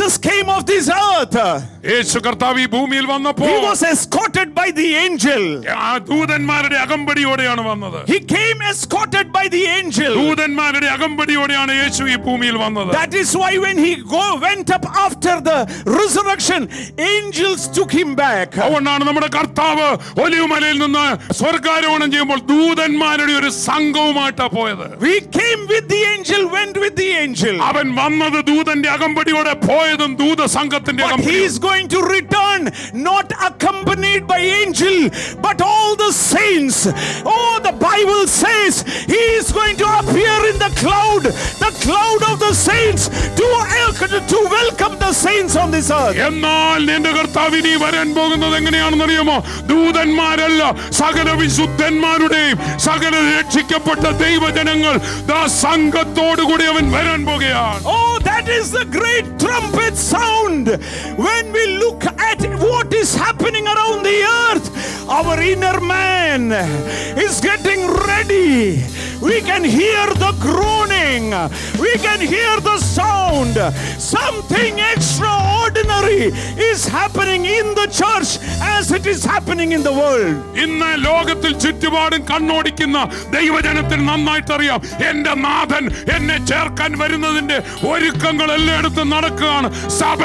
Jesus came of this earth, യേശു കർത്താവ് ഈ ഭൂമിയിൽ വന്നപ്പോൾ he was escorted by the angel. ദൂതന്മാരുടെ അകമ്പടിയോടെയാണ് വന്നത്. He came escorted by the angel. ദൂതന്മാരുടെ അകമ്പടിയോടെയാണ് യേശു ഈ ഭൂമിയിൽ വന്നത്. That is why when he went up after the resurrection, angels took him back. അതുകൊണ്ടാണ് നമ്മുടെ കർത്താവ് ഒലിവുമലയിൽ നിന്ന് സ്വർഗ്ഗാരോഹണം ചെയ്യുമ്പോൾ ദൂതന്മാരുടെ ഒരു സംഘവുമായിട്ടാണ് പോയത്. We came with the angel, went with the angel. അവൻ വന്നത് ദൂതന്റെ അകമ്പടിയോടെ, പോയതും ദൂത സംഘത്തിന്റെ But he is going to return not accompanied by angel but all the saints. Oh, the Bible says he is going to appear in the cloud of the saints to welcome the saints on this earth. എന്നാൽ നിന്റെ കർത്താവ് ഇനി വരാൻ പോകുന്നത് എങ്ങനെയാണെന്ന് അറിയുമോ? ദൂതന്മാരല്ല, സകല വിശുദ്ധന്മാരുടെയും സകല രക്ഷിക്കപ്പെട്ട ദൈവജനങ്ങൾ സംഘത്തോടു കൂടി അവൻ വരാൻ പോകുകയാണ്. Oh, that is the great trumpet sound. When we look at what is happening around the earth, our inner man is getting ready. We can hear the groaning, we can hear the sound. Something extraordinary is happening in the church as it is happening in the world. ഇന്ന് ലോകത്തിൽ ചുറ്റുപാടും കണ്ണോടിക്കുന്ന ദൈവജനത്തിന് നന്നായിട്ട് അറിയാം, എന്റെ നാഥൻ എന്നെ ചേർക്കാൻ വരുന്നതിന്റെ ഒരുക്കങ്ങൾ എല്ലായിടത്തും നടക്കുകയാണ്.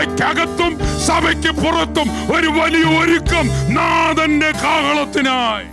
സഭയ്ക്കകത്തും സഭയ്ക്ക് പുറത്തും ഒരു വലിയ ഒരുക്കം നാഥന്റെ കാഹളത്തിനായി.